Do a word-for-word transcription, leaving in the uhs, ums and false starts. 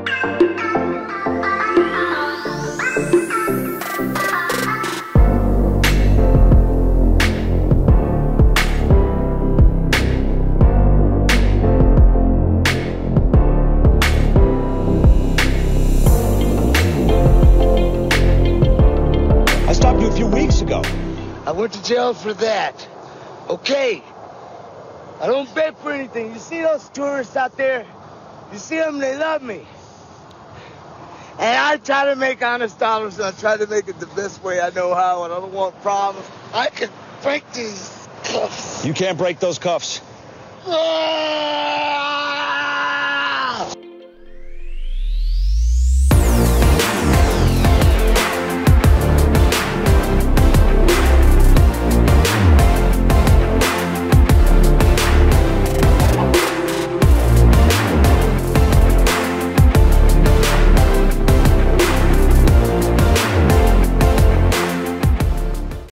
I went to jail for that. Okay. I don't beg for anything. You see those tourists out there? You see them, they love me. And I try to make honest dollars, and I try to make it the best way I know how, and I don't want problems. I can break these cuffs. You can't break those cuffs. Ah!